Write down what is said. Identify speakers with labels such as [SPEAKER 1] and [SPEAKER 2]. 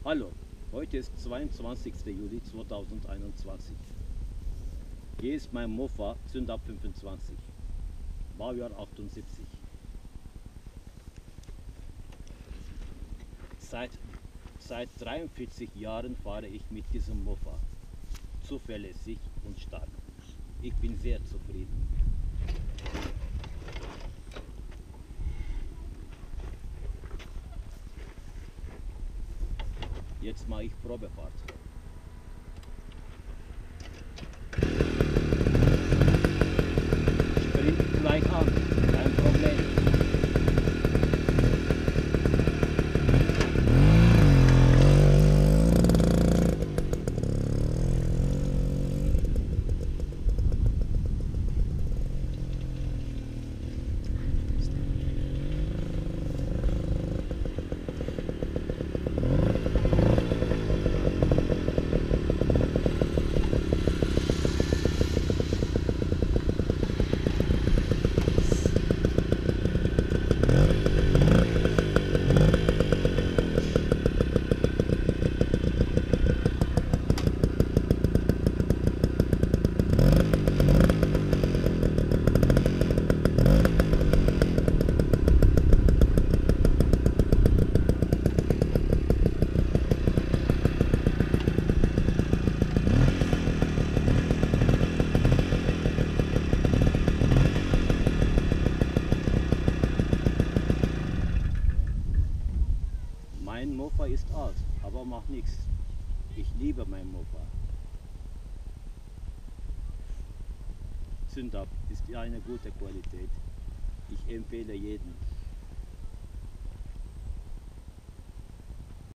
[SPEAKER 1] Hallo, heute ist 22. Juli 2021. Hier ist mein Mofa Zündab 25, Baujahr 78. Seit 43 Jahren fahre ich mit diesem Mofa, zuverlässig und stark. Ich bin sehr zufrieden. Jetzt mache ich Probefahrt. Springt gleich an, kein Problem. Mein Mofa ist alt, aber macht nichts. Ich liebe mein Mofa. Zündab ist eine gute Qualität. Ich empfehle jeden.